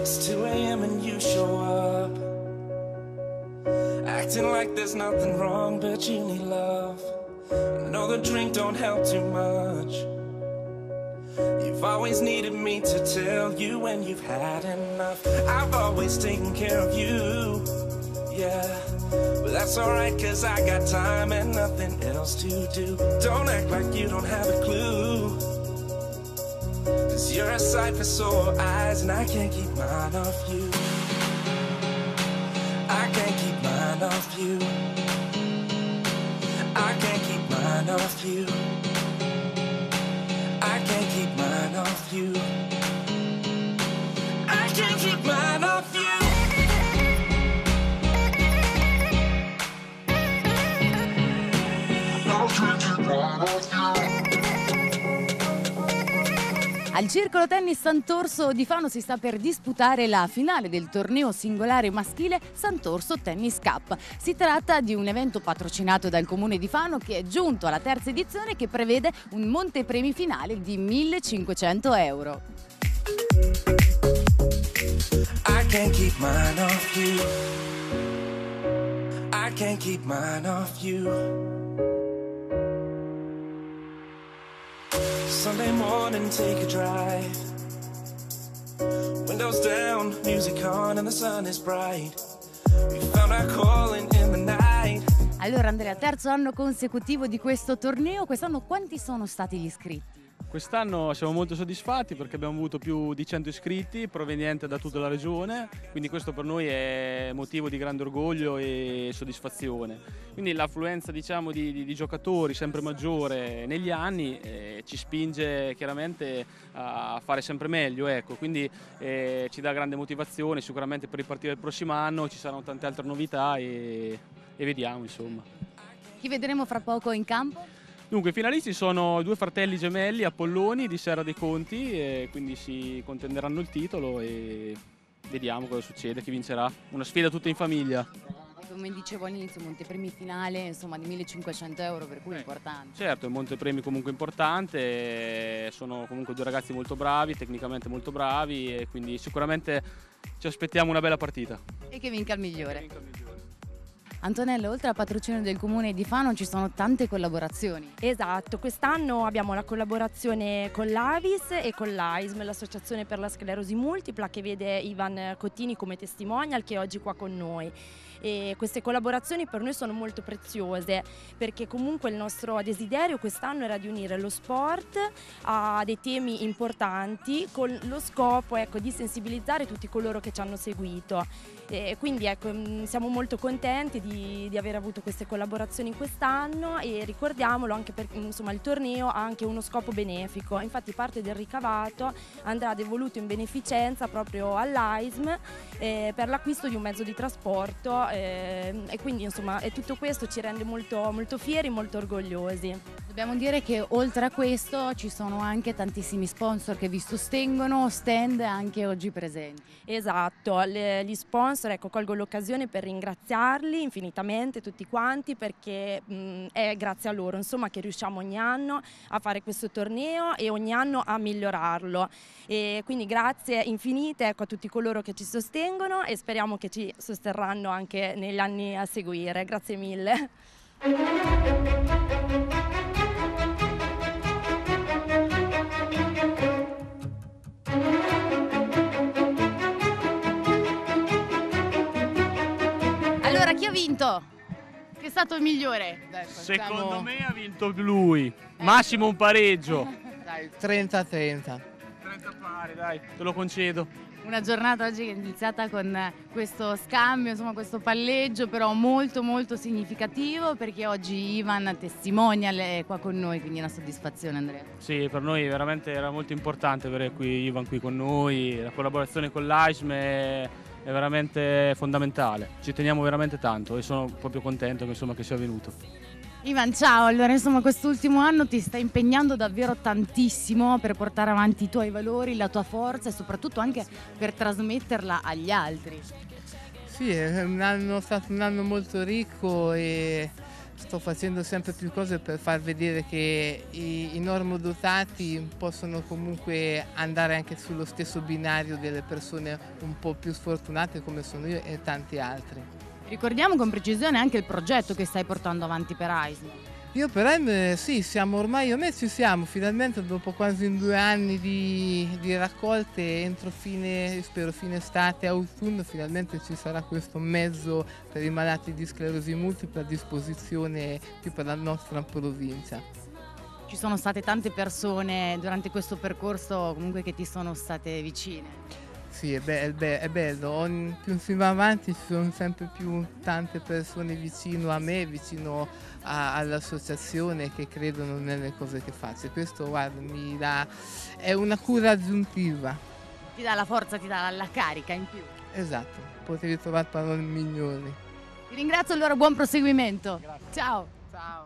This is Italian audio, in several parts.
It's 2 a.m. and you show up, acting like there's nothing wrong, but you need love. I know the drink don't help too much. You've always needed me to tell you when you've had enough. I've always taken care of you, yeah. But that's alright, cause I got time and nothing else to do. Don't act like you don't have a clue, cause you're a sight for sore eyes, and I can't keep mine off you. I can't keep mine off you. I can't keep mine off you. I can't keep mine off you. I can't keep mine off you. Al Circolo Tennis Sant'Orso di Fano si sta per disputare la finale del torneo singolare maschile Sant'Orso Tennis Cup. Si tratta di un evento patrocinato dal Comune di Fano che è giunto alla terza edizione, che prevede un montepremi finale di 1.500 euro. I can't keep mine off you. I can't keep mine off you. Sunday morning, take a drive. Windows down, music on, and the sun is bright. We found our calling in the night. Allora Andrea, terzo anno consecutivo di questo torneo. Quest'anno quanti sono stati gli iscritti? Quest'anno siamo molto soddisfatti perché abbiamo avuto più di 100 iscritti provenienti da tutta la regione, quindi questo per noi è motivo di grande orgoglio e soddisfazione. Quindi l'affluenza, diciamo, di giocatori sempre maggiore negli anni ci spinge chiaramente a fare sempre meglio, ecco. Quindi ci dà grande motivazione. Sicuramente per ripartire il prossimo anno ci saranno tante altre novità e vediamo, insomma. Chi vedremo fra poco in campo? Dunque, i finalisti sono due fratelli gemelli Apolloni di Serra dei Conti, e quindi si contenderanno il titolo e vediamo cosa succede, chi vincerà. Una sfida tutta in famiglia. Come dicevo all'inizio, montepremi finale insomma di 1.500 euro, per cui è importante. Certo, è un montepremi comunque importante, sono comunque due ragazzi molto bravi, tecnicamente molto bravi, e quindi sicuramente ci aspettiamo una bella partita. E che vinca il migliore. Antonella, oltre al patrocinio del Comune di Fano ci sono tante collaborazioni. Esatto, quest'anno abbiamo la collaborazione con l'Avis e con l'AISM, l'Associazione per la Sclerosi Multipla, che vede Ivan Cottini come testimonial, che è oggi qua con noi. E queste collaborazioni per noi sono molto preziose, perché comunque il nostro desiderio quest'anno era di unire lo sport a dei temi importanti, con lo scopo, ecco, di sensibilizzare tutti coloro che ci hanno seguito. E quindi ecco, siamo molto contenti di aver avuto queste collaborazioni quest'anno, e ricordiamolo anche perché insomma il torneo ha anche uno scopo benefico. Infatti parte del ricavato andrà devoluto in beneficenza proprio all'AISM per l'acquisto di un mezzo di trasporto, e quindi insomma tutto questo ci rende molto, molto fieri, molto orgogliosi. Dobbiamo dire che oltre a questo ci sono anche tantissimi sponsor che vi sostengono, stand anche oggi presenti. Esatto, gli sponsor, ecco, colgo l'occasione per ringraziarli infinitamente tutti quanti, perché è grazie a loro insomma che riusciamo ogni anno a fare questo torneo e ogni anno a migliorarlo, e quindi grazie infinite, ecco, a tutti coloro che ci sostengono, e speriamo che ci sosterranno anche negli anni a seguire. Grazie mille. Allora, chi ha vinto? Chi è stato il migliore? Dai, Secondo me ha vinto lui, massimo un pareggio. Dai, 30-30. 30 pari, dai, te lo concedo. Una giornata oggi che è iniziata con questo scambio, insomma questo palleggio però molto molto significativo, perché oggi Ivan testimonial è qua con noi, quindi è una soddisfazione, Andrea. Sì, per noi veramente era molto importante avere Ivan qui con noi, la collaborazione con l'AISM è veramente fondamentale, ci teniamo veramente tanto e sono proprio contento che sia venuto. Ivan, ciao, allora insomma quest'ultimo anno ti stai impegnando davvero tantissimo per portare avanti i tuoi valori, la tua forza e soprattutto anche per trasmetterla agli altri. Sì, è stato un anno molto ricco, e sto facendo sempre più cose per far vedere che i normodotati possono comunque andare anche sullo stesso binario delle persone un po' più sfortunate come sono io e tanti altri. Ricordiamo con precisione anche il progetto che stai portando avanti per AISM. Io per AISM sì, siamo ormai ci siamo, finalmente dopo quasi 2 anni di raccolte, entro spero fine estate, autunno, finalmente ci sarà questo mezzo per i malati di sclerosi multipla a disposizione più per la nostra provincia. Ci sono state tante persone durante questo percorso comunque che ti sono state vicine. Sì, è bello, più si va avanti ci sono sempre più tante persone vicino a me, vicino all'associazione che credono nelle cose che faccio. Questo guarda, è una cura aggiuntiva. Ti dà la forza, ti dà la carica in più. Esatto, potevi trovare parole migliori. Ti ringrazio allora, buon proseguimento. Grazie. Ciao. Ciao.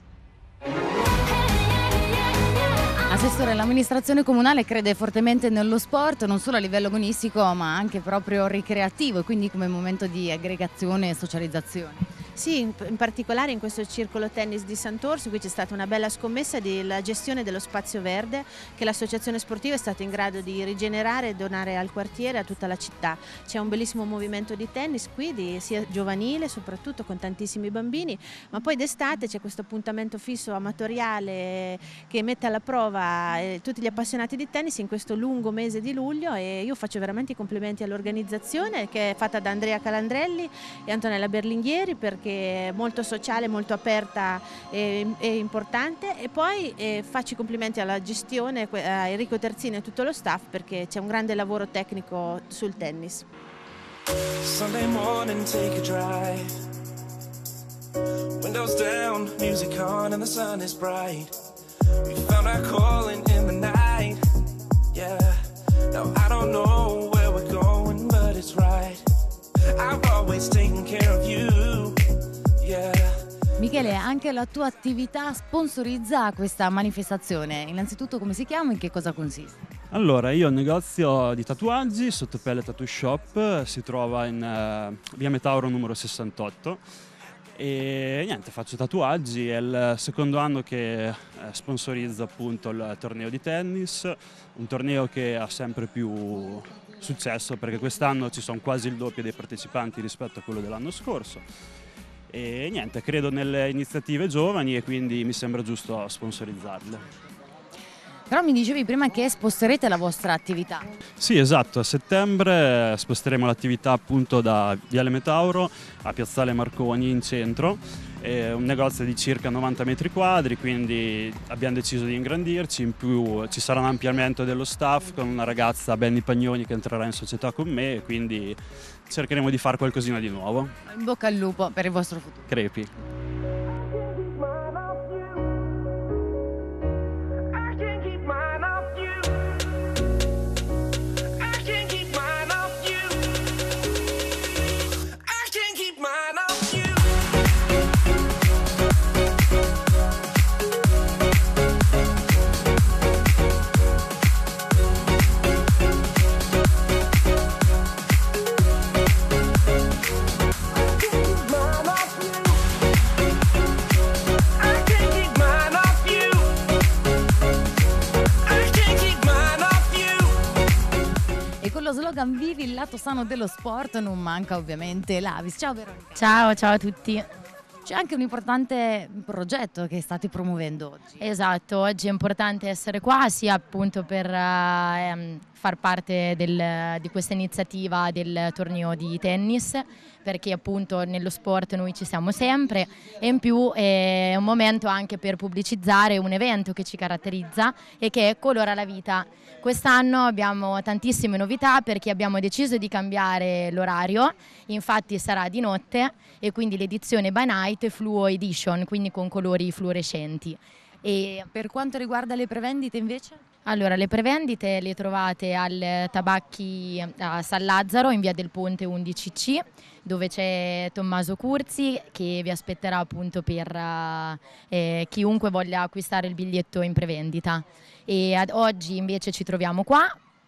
Assessore, l'amministrazione comunale crede fortemente nello sport, non solo a livello agonistico ma anche proprio ricreativo e quindi come momento di aggregazione e socializzazione. Sì, in particolare in questo circolo tennis di Sant'Orso qui c'è stata una bella scommessa della gestione dello spazio verde che l'associazione sportiva è stata in grado di rigenerare e donare al quartiere e a tutta la città. C'è un bellissimo movimento di tennis qui, sia giovanile soprattutto con tantissimi bambini, ma poi d'estate c'è questo appuntamento fisso amatoriale che mette alla prova tutti gli appassionati di tennis in questo lungo mese di luglio e io faccio veramente i complimenti all'organizzazione che è fatta da Andrea Calandrelli e Antonella Berlinghieri perché è molto sociale, molto aperta e importante e poi faccio i complimenti alla gestione, a Enrico Terzini e tutto lo staff perché c'è un grande lavoro tecnico sul tennis. Sunday morning, take a drive. Windows down, music on and the sun is bright. We found our calling in the night. Yeah, now I don't know where we're going, but it's right. I've always taken care of you. Yeah. Michele, anche la tua attività sponsorizza questa manifestazione. Innanzitutto come si chiama e in che cosa consiste? Allora, io ho un negozio di tatuaggi, Sottopelle Tattoo Shop, si trova in via Metauro numero 68 e niente, faccio tatuaggi, è il secondo anno che sponsorizzo appunto il torneo di tennis, un torneo che ha sempre più successo perché quest'anno ci sono quasi il doppio dei partecipanti rispetto a quello dell'anno scorso. E niente, credo nelle iniziative giovani e quindi mi sembra giusto sponsorizzarle. Però mi dicevi prima che sposterete la vostra attività. Sì, esatto, a settembre sposteremo l'attività appunto da Viale Metauro a Piazzale Marconi in centro, è un negozio di circa 90 metri quadri, quindi abbiamo deciso di ingrandirci, in più ci sarà un ampliamento dello staff con una ragazza, Benny Pagnoni, che entrerà in società con me, quindi cercheremo di fare qualcosina di nuovo. In bocca al lupo per il vostro futuro. Crepi. Slogan Vivi il lato sano dello sport non manca ovviamente l'Avis. Ciao Veronica. Ciao a tutti. C'è anche un importante progetto che state promuovendo oggi. Esatto, oggi è importante essere qua sia appunto per far parte di questa iniziativa del torneo di tennis, perché appunto nello sport noi ci siamo sempre, e in più è un momento anche per pubblicizzare un evento che ci caratterizza e che è Colora la Vita. Quest'anno abbiamo tantissime novità perché abbiamo deciso di cambiare l'orario, infatti sarà di notte e quindi l'edizione by night Fluo Edition, quindi con colori fluorescenti. E per quanto riguarda le prevendite invece? Allora, le prevendite le trovate al Tabacchi a San Lazzaro in via del Ponte 11C, dove c'è Tommaso Curzi che vi aspetterà appunto per chiunque voglia acquistare il biglietto in prevendita. E ad oggi invece ci troviamo qua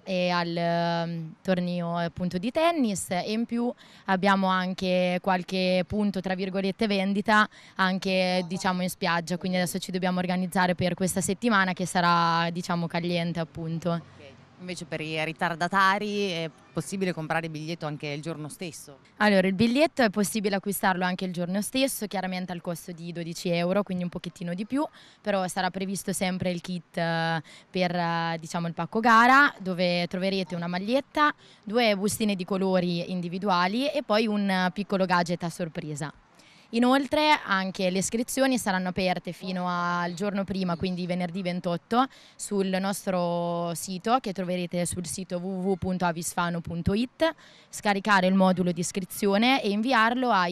e al torneo appunto di tennis, e in più abbiamo anche qualche punto tra virgolette vendita anche diciamo in spiaggia, quindi adesso ci dobbiamo organizzare per questa settimana che sarà diciamo caliente appunto. Invece per i ritardatari è possibile comprare il biglietto anche il giorno stesso? Allora, il biglietto è possibile acquistarlo anche il giorno stesso, chiaramente al costo di 12 euro, quindi un pochettino di più, però sarà previsto sempre il kit per diciamo, il pacco gara, dove troverete una maglietta, 2 bustine di colori individuali e poi un piccolo gadget a sorpresa. Inoltre anche le iscrizioni saranno aperte fino al giorno prima, quindi venerdì 28, sul nostro sito che troverete sul sito www.avisfano.it, scaricare il modulo di iscrizione e inviarlo a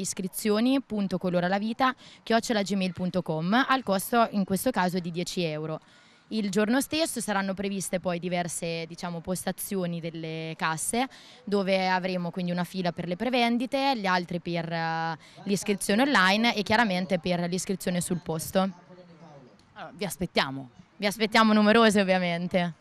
iscrizioni.coloralavita@gmail.com al costo in questo caso di 10 euro. Il giorno stesso saranno previste poi diverse diciamo, postazioni delle casse dove avremo quindi una fila per le prevendite, gli altri per l'iscrizione online e chiaramente per l'iscrizione sul posto. Allora, vi aspettiamo. Vi aspettiamo numerose ovviamente.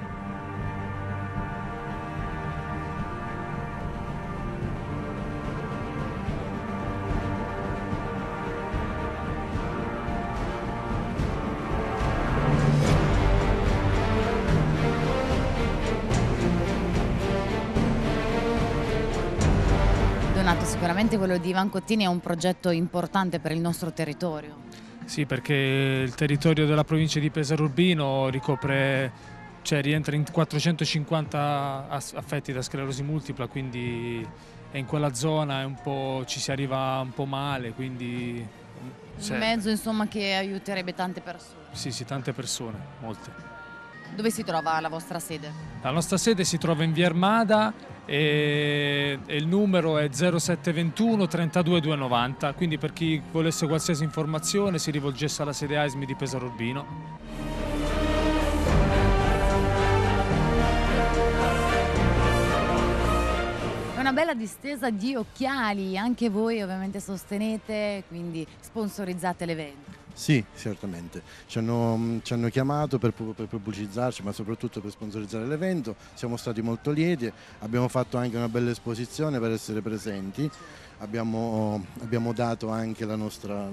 Donato, sicuramente quello di Ivan Cottini è un progetto importante per il nostro territorio. Sì, perché il territorio della provincia di Pesaro Urbino rientra in 450 affetti da sclerosi multipla, quindi è in quella zona ci si arriva un po' male, quindi... Un mezzo insomma che aiuterebbe tante persone. Sì, tante persone, molte. Dove si trova la vostra sede? La nostra sede si trova in via Armada e il numero è 0721 32 290, quindi per chi volesse qualsiasi informazione si rivolgesse alla sede AISMI di Pesaro Urbino. È una bella distesa di occhiali, anche voi ovviamente sostenete, quindi sponsorizzate l'evento. Sì, certamente. Ci hanno chiamato per pubblicizzarci, ma soprattutto per sponsorizzare l'evento. Siamo stati molto lieti, abbiamo fatto anche una bella esposizione per essere presenti. Abbiamo dato anche il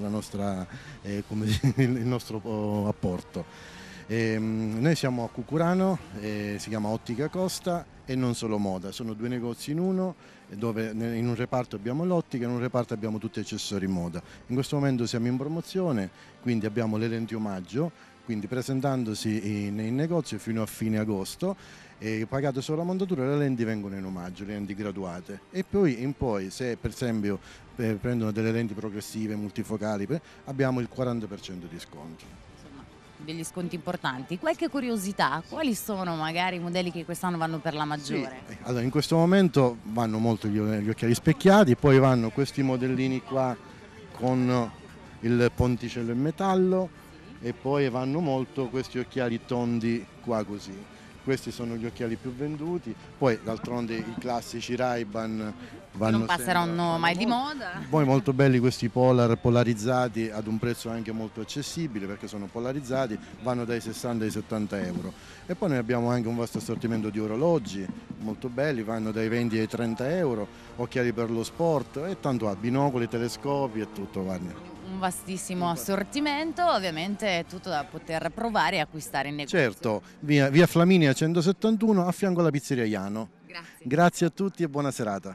nostro apporto. Noi siamo a Cucurano, si chiama Ottica Costa e non solo moda, sono 2 negozi in uno, dove in un reparto abbiamo l'ottica e in un reparto abbiamo tutti gli accessori moda. In questo momento siamo in promozione, quindi abbiamo le lenti omaggio, quindi presentandosi nei negozi fino a fine agosto, pagate solo la montatura, le lenti vengono in omaggio, le lenti graduate, e poi in poi se per esempio prendono delle lenti progressive multifocali abbiamo il 40% di sconto. Degli sconti importanti. Qualche curiosità? Quali sono magari i modelli che quest'anno vanno per la maggiore? Sì. Allora, in questo momento vanno molto gli occhiali specchiati, poi vanno questi modellini qua con il ponticello in metallo e poi vanno molto questi occhiali tondi qua così. Questi sono gli occhiali più venduti, poi d'altronde i classici Ray-Ban vanno non passeranno mai di moda. Poi molto belli questi Polar polarizzati ad un prezzo anche molto accessibile perché sono polarizzati, vanno dai 60 ai 70 euro. E poi noi abbiamo anche un vasto assortimento di orologi molto belli, vanno dai 20 ai 30 euro, occhiali per lo sport e tanto binocoli, telescopi e tutto. Guarda. Un vastissimo assortimento, ovviamente tutto da poter provare e acquistare in negozio. Certo, via Flaminia 171 a fianco alla pizzeria Iano. Grazie. Grazie a tutti e buona serata.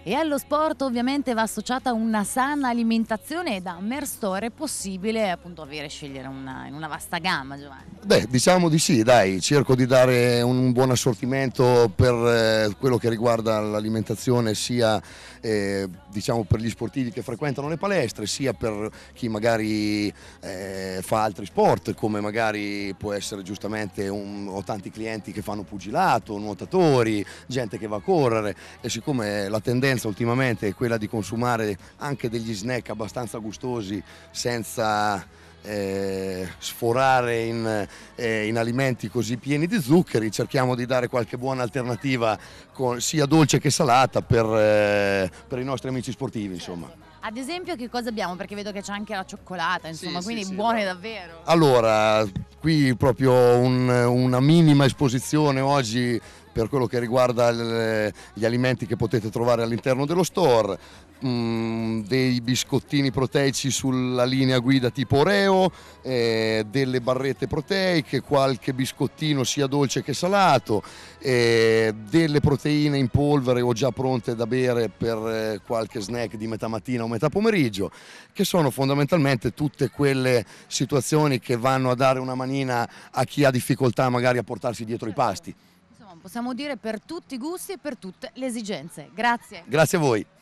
E allo sport ovviamente va associata una sana alimentazione e da Merstore è possibile appunto scegliere in una vasta gamma, Giovanni. Beh, diciamo di sì, dai, cerco di dare un buon assortimento per quello che riguarda l'alimentazione, sia diciamo per gli sportivi che frequentano le palestre, sia per chi magari fa altri sport, come magari può essere giustamente ho tanti clienti che fanno pugilato, nuotatori, gente che va a correre, e siccome la tendenza ultimamente è quella di consumare anche degli snack abbastanza gustosi senza sforare in alimenti così pieni di zuccheri, cerchiamo di dare qualche buona alternativa sia dolce che salata per i nostri amici sportivi, insomma. Ad esempio che cosa abbiamo? Perché vedo che c'è anche la cioccolata, insomma, quindi sì, buone davvero. Allora, qui proprio una minima esposizione oggi per quello che riguarda gli alimenti che potete trovare all'interno dello store, dei biscottini proteici sulla linea guida tipo Oreo, delle barrette proteiche, qualche biscottino sia dolce che salato, delle proteine in polvere o già pronte da bere per qualche snack di metà mattina o metà pomeriggio, che sono fondamentalmente tutte quelle situazioni che vanno a dare una manina a chi ha difficoltà magari a portarsi dietro i pasti. Insomma, possiamo dire per tutti i gusti e per tutte le esigenze. Grazie. Grazie a voi.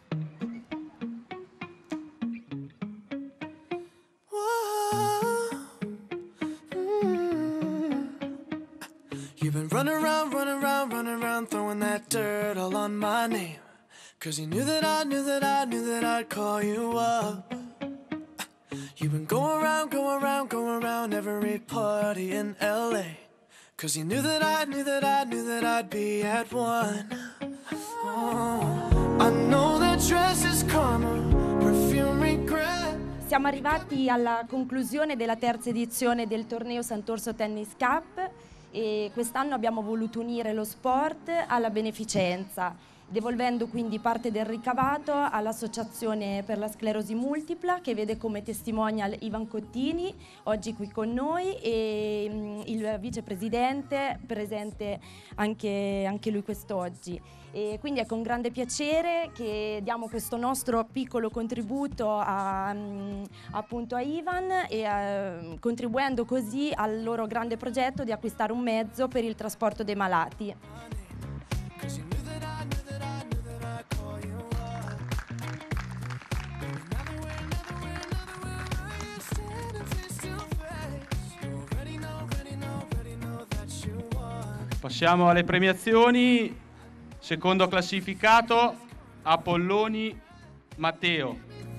You've been running around, throwing that dirt all on my name. 'Cause you knew that I'd call you up. You've been going around every party in LA. 'Cause you knew that I'd be at one. Oh, I know that dress is karma, perfume regret. Siamo arrivati alla conclusione della terza edizione del torneo Sant'Orso Tennis Cup e quest'anno abbiamo voluto unire lo sport alla beneficenza, devolvendo quindi parte del ricavato all'Associazione per la Sclerosi Multipla, che vede come testimonial Ivan Cottini, oggi qui con noi, e il vicepresidente, presente anche lui quest'oggi. E quindi è con grande piacere che diamo questo nostro piccolo contributo appunto a Ivan, e contribuendo così al loro grande progetto di acquistare un mezzo per il trasporto dei malati. Passiamo alle premiazioni. Secondo classificato Apolloni Matteo.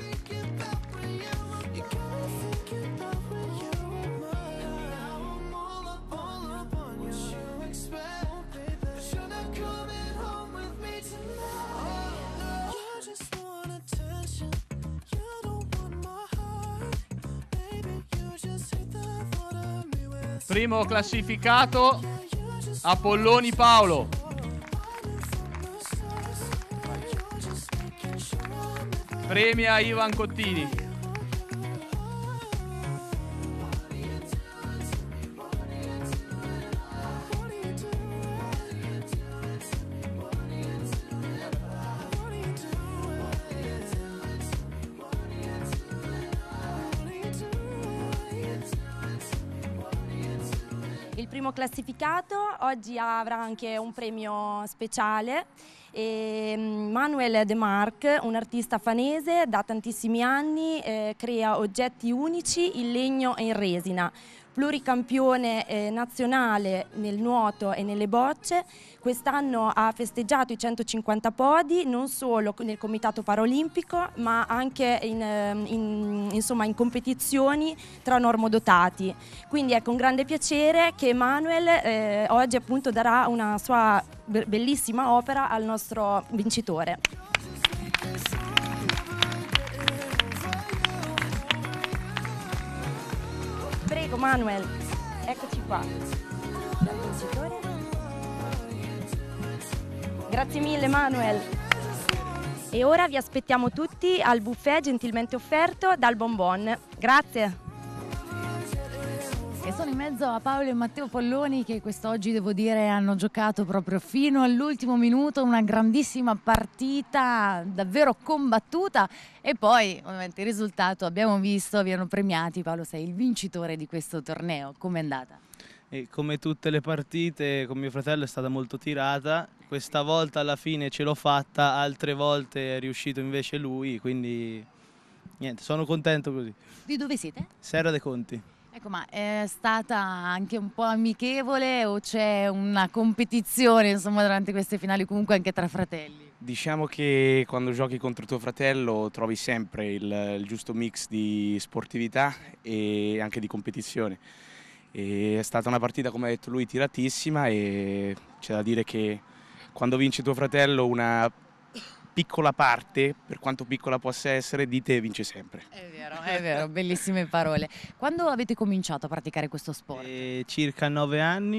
Primo classificato Apolloni Paolo. Premia Ivan Cottini. Il primo classificato oggi avrà anche un premio speciale. Manuel De Marc, un artista fanese da tantissimi anni, crea oggetti unici in legno e in resina. Pluricampione nazionale nel nuoto e nelle bocce, quest'anno ha festeggiato i 150 podi non solo nel Comitato Paraolimpico ma anche in competizioni tra normodotati. Quindi è con grande piacere che Manuel oggi appunto darà una sua bellissima opera al nostro vincitore. Prego Manuel, eccoci qua. Grazie mille Manuel. E ora vi aspettiamo tutti al buffet gentilmente offerto dal Bonbon. Grazie. E sono in mezzo a Paolo e Matteo Polloni che quest'oggi devo dire hanno giocato proprio fino all'ultimo minuto, una grandissima partita davvero combattuta e poi ovviamente il risultato abbiamo visto, vi hanno premiati. Paolo, sei il vincitore di questo torneo, com'è andata? E come tutte le partite con mio fratello è stata molto tirata, questa volta alla fine ce l'ho fatta, altre volte è riuscito invece lui, quindi niente, sono contento così. Di dove siete? Serra dei Conti. Ecco, ma è stata anche un po' amichevole o c'è una competizione insomma durante queste finali comunque anche tra fratelli? Diciamo che quando giochi contro tuo fratello trovi sempre il giusto mix di sportività e anche di competizione. E è stata una partita, come ha detto lui, tiratissima e c'è da dire che quando vince tuo fratello una piccola parte, per quanto piccola possa essere, di te vince sempre. È vero, bellissime parole. Quando avete cominciato a praticare questo sport? Circa 9 anni,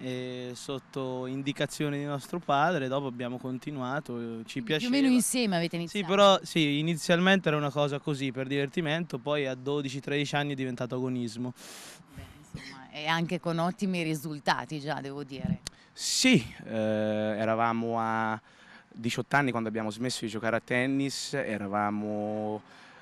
sotto indicazione di nostro padre, dopo abbiamo continuato, ci piaceva. Più o meno insieme avete iniziato? Sì, però sì, inizialmente era una cosa così per divertimento, poi a 12-13 anni è diventato agonismo. Beh, insomma, e anche con ottimi risultati già, devo dire. Sì, eravamo a 18 anni quando abbiamo smesso di giocare a tennis, eravamo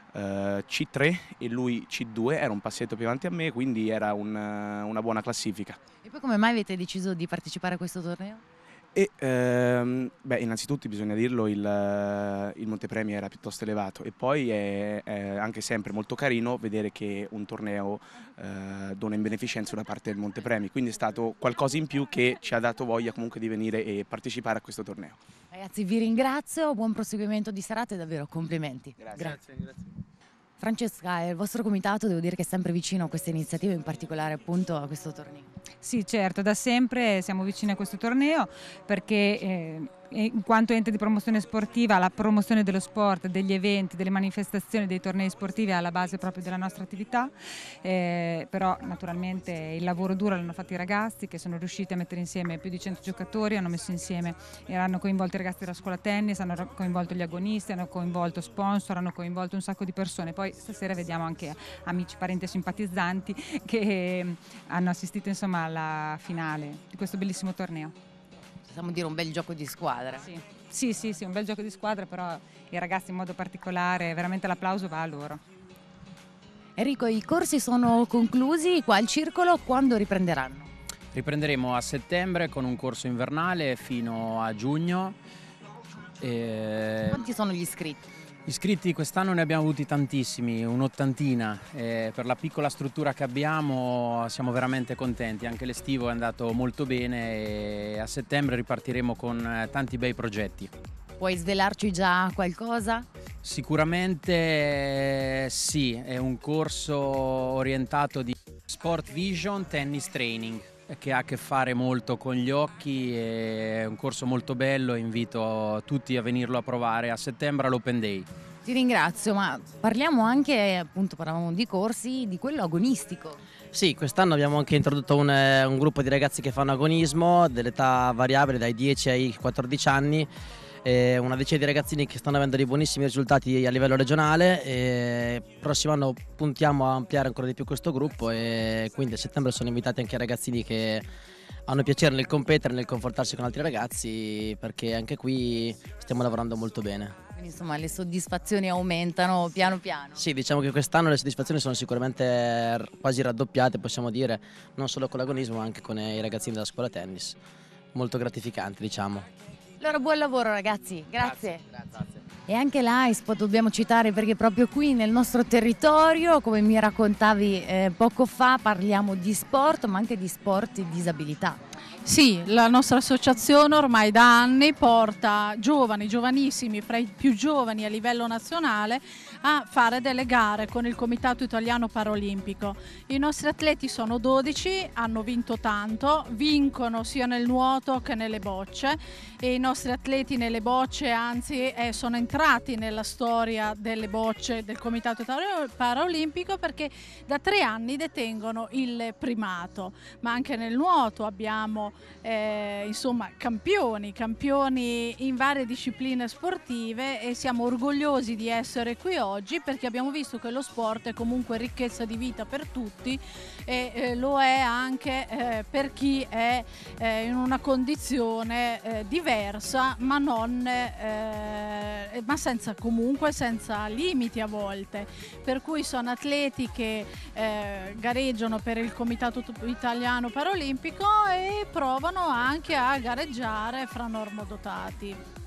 C3 e lui C2, era un passetto più avanti a me, quindi era una buona classifica. E poi come mai avete deciso di partecipare a questo torneo? E innanzitutto bisogna dirlo, il montepremi era piuttosto elevato e poi è anche sempre molto carino vedere che un torneo dona in beneficenza una parte del montepremi, quindi è stato qualcosa in più che ci ha dato voglia comunque di venire e partecipare a questo torneo. Ragazzi, vi ringrazio, buon proseguimento di serata e davvero complimenti. Grazie. Francesca, il vostro comitato devo dire che è sempre vicino a queste iniziative, in particolare appunto a questo torneo. Sì, certo, da sempre siamo vicini a questo torneo perché in quanto ente di promozione sportiva la promozione dello sport, degli eventi, delle manifestazioni, dei tornei sportivi è alla base proprio della nostra attività, però naturalmente il lavoro duro l'hanno fatto i ragazzi che sono riusciti a mettere insieme più di 100 giocatori, hanno messo insieme e hanno coinvolto i ragazzi della scuola tennis, hanno coinvolto gli agonisti, hanno coinvolto sponsor, hanno coinvolto un sacco di persone. Poi stasera vediamo anche amici, parenti e simpatizzanti che hanno assistito insomma alla finale di questo bellissimo torneo. Possiamo dire un bel gioco di squadra. Sì, un bel gioco di squadra, però i ragazzi in modo particolare, veramente l'applauso va a loro. Enrico, i corsi sono conclusi, qua al circolo, quando riprenderanno? Riprenderemo a settembre con un corso invernale fino a giugno. Quanti sono gli iscritti? Iscritti quest'anno ne abbiamo avuti tantissimi, un'ottantina, per la piccola struttura che abbiamo siamo veramente contenti, anche l'estivo è andato molto bene e a settembre ripartiremo con tanti bei progetti. Puoi svelarci già qualcosa? Sicuramente sì, è un corso orientato di Sport Vision Tennis Training che ha a che fare molto con gli occhi, è un corso molto bello e invito tutti a venirlo a provare a settembre all'Open Day. Ti ringrazio, ma parliamo anche, appunto parlavamo di corsi, di quello agonistico. Sì, quest'anno abbiamo anche introdotto un gruppo di ragazzi che fanno agonismo dell'età variabile dai 10 ai 14 anni, una decina di ragazzini che stanno avendo dei buonissimi risultati a livello regionale e il prossimo anno puntiamo a ampliare ancora di più questo gruppo e quindi a settembre sono invitati anche ragazzini che hanno piacere nel competere, nel confrontarsi con altri ragazzi perché anche qui stiamo lavorando molto bene. Quindi insomma le soddisfazioni aumentano piano piano. Sì, diciamo che quest'anno le soddisfazioni sono sicuramente quasi raddoppiate, possiamo dire, non solo con l'agonismo ma anche con i ragazzini della scuola tennis. Molto gratificante, diciamo. Allora buon lavoro ragazzi, grazie. E anche l'AISP dobbiamo citare perché proprio qui nel nostro territorio, come mi raccontavi poco fa, parliamo di sport ma anche di sport e disabilità. Sì, la nostra associazione ormai da anni porta giovani, giovanissimi, fra i più giovani a livello nazionale a fare delle gare con il Comitato Italiano Paralimpico. I nostri atleti sono 12, hanno vinto tanto, vincono sia nel nuoto che nelle bocce e i nostri atleti nelle bocce anzi sono entrati nella storia delle bocce del Comitato Paralimpico perché da 3 anni detengono il primato, ma anche nel nuoto abbiamo abbiamo insomma campioni in varie discipline sportive e siamo orgogliosi di essere qui oggi perché abbiamo visto che lo sport è comunque ricchezza di vita per tutti e lo è anche per chi è in una condizione diversa ma senza limiti a volte, per cui sono atleti che gareggiano per il Comitato Italiano Paralimpico e provano anche a gareggiare fra normodotati.